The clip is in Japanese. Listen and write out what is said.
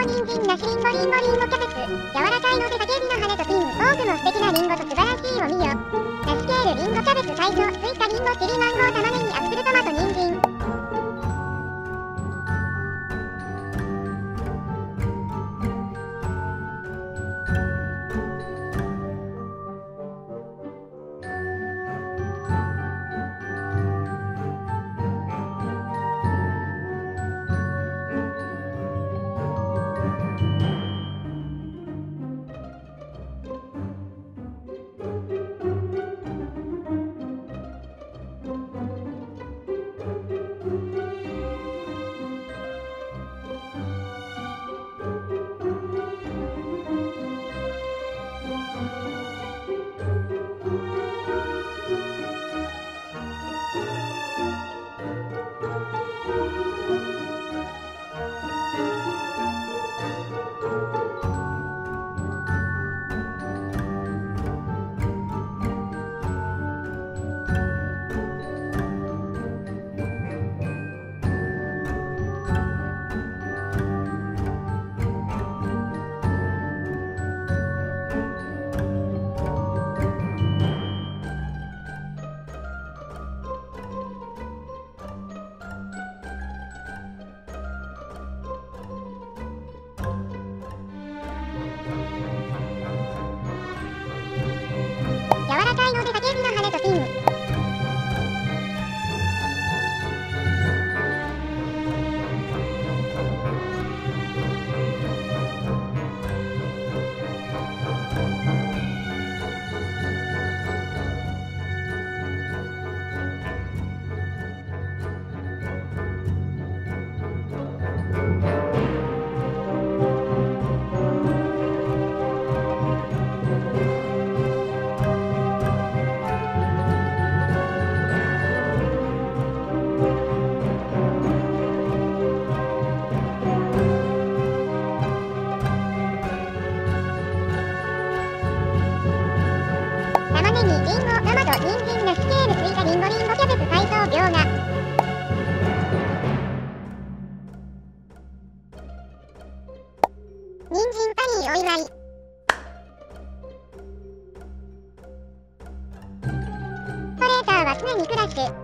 人参、梨リンゴ、リンゴ、リンゴ、キャベツ。柔らかいので竹指の羽とピン。多くの素敵なリンゴと素晴らしいを見よ。ナスケール、リンゴ、キャベツ、最初。スイカ、リンゴ、チリ、マンゴー、玉ねぎ、アップル、トマト、人参。人参、パニーお祝い。オペレーターは常にクラッシュ。